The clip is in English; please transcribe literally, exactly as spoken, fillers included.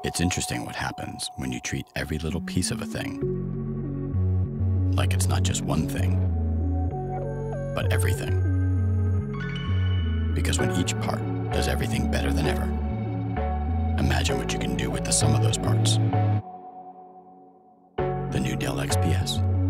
It's interesting what happens when you treat every little piece of a thing like it's not just one thing, but everything. Because when each part does everything better than ever, imagine what you can do with the sum of those parts. The new Dell X P S.